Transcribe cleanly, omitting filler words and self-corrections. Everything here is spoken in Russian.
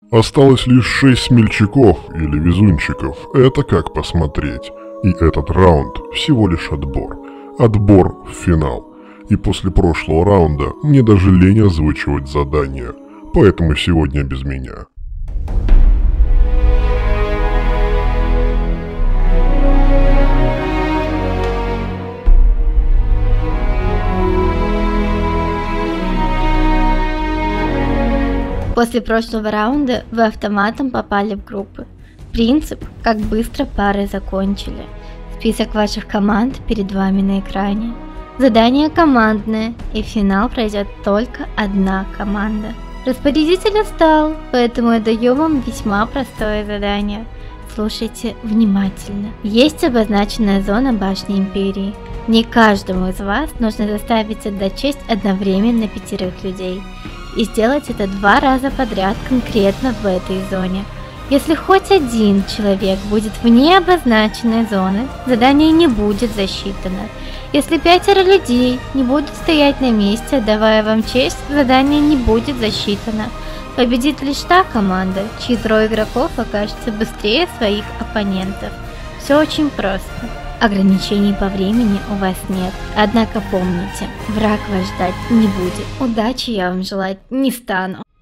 Осталось лишь 6 смельчаков или везунчиков, это как посмотреть. И этот раунд всего лишь отбор. Отбор в финал. И после прошлого раунда мне даже лень озвучивать задания, поэтому сегодня без меня. После прошлого раунда вы автоматом попали в группы. Принцип, как быстро пары закончили. Список ваших команд перед вами на экране. Задание командное, и в финал пройдет только одна команда. Распорядитель устал, поэтому я даю вам весьма простое задание. Слушайте внимательно. Есть обозначенная зона башни Империи. Не каждому из вас нужно заставить отдать честь одновременно 5 людей. И сделать это 2 раза подряд конкретно в этой зоне. Если хоть один человек будет вне обозначенной зоны, задание не будет засчитано. Если 5 людей не будут стоять на месте, отдавая вам честь, задание не будет засчитано. Победит лишь та команда, чьи 3 игроков окажутся быстрее своих оппонентов. Все очень просто. Ограничений по времени у вас нет, однако помните, враг вас ждать не будет. Удачи я вам желать не стану.